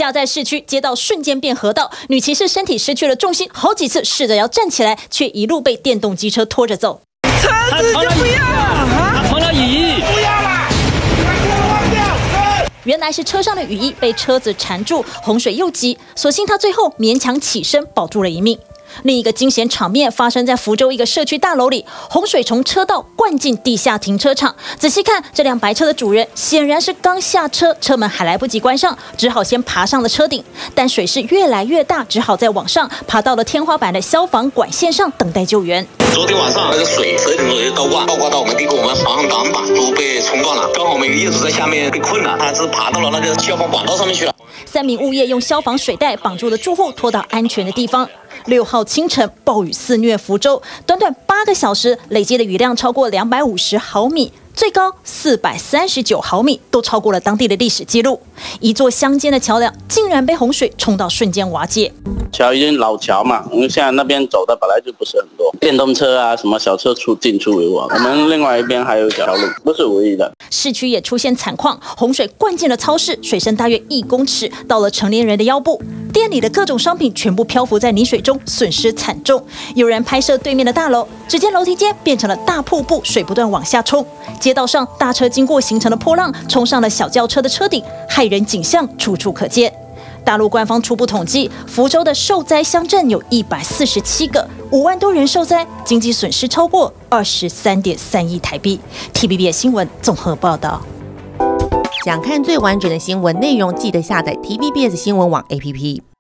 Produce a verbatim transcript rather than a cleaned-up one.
下在市区，街道瞬间变河道，女骑士身体失去了重心，好几次试着要站起来，却一路被电动机车拖着走。 车子就不要了， 穿了雨衣， 不要啦，把车忘掉。 原来是车上的雨衣被车子缠住，洪水又急，所幸他最后勉强起身，保住了一命。另一个惊险场面发生在福州一个社区大楼里，洪水从车道灌进地下停车场。仔细看，这辆白车的主人显然是刚下车，车门还来不及关上，只好先爬上了车顶。但水势越来越大，只好再往上爬到了天花板的消防管线上等待救援。 昨天晚上那个水十点左右倒灌，倒灌到我们地库，我们防洪挡板都被冲断了。刚好我们业主在下面被困了，他是爬到了那个消防管道上面去了。 三名物业用消防水带绑住了住户，拖到安全的地方。六号清晨，暴雨肆虐福州，短短八个小时，累积的雨量超过两百五十毫米，最高四百三十九毫米，都超过了当地的历史记录。一座乡间的桥梁竟然被洪水冲到瞬间瓦解。 桥已经老桥嘛，因为现在那边走的本来就不是很多，电动车啊什么小车出进出为王。我们另外一边还有一条路，不是唯一的。 市区也出现惨况，洪水灌进了超市，水深大约一公尺，到了成年人的腰部。店里的各种商品全部漂浮在泥水中，损失惨重。有人拍摄对面的大楼，只见楼梯间变成了大瀑布，水不断往下冲。街道上大车经过形成的波浪，冲上了小轿车的车顶，骇人景象处处可见。大陆官方初步统计，福州的受灾乡镇有一百四十七个，五万多人受灾，经济损失超过二十三点三亿台币。T V B S 新闻综合报道。 想看最完整的新闻内容，记得下载 T V B S 新闻网 A P P。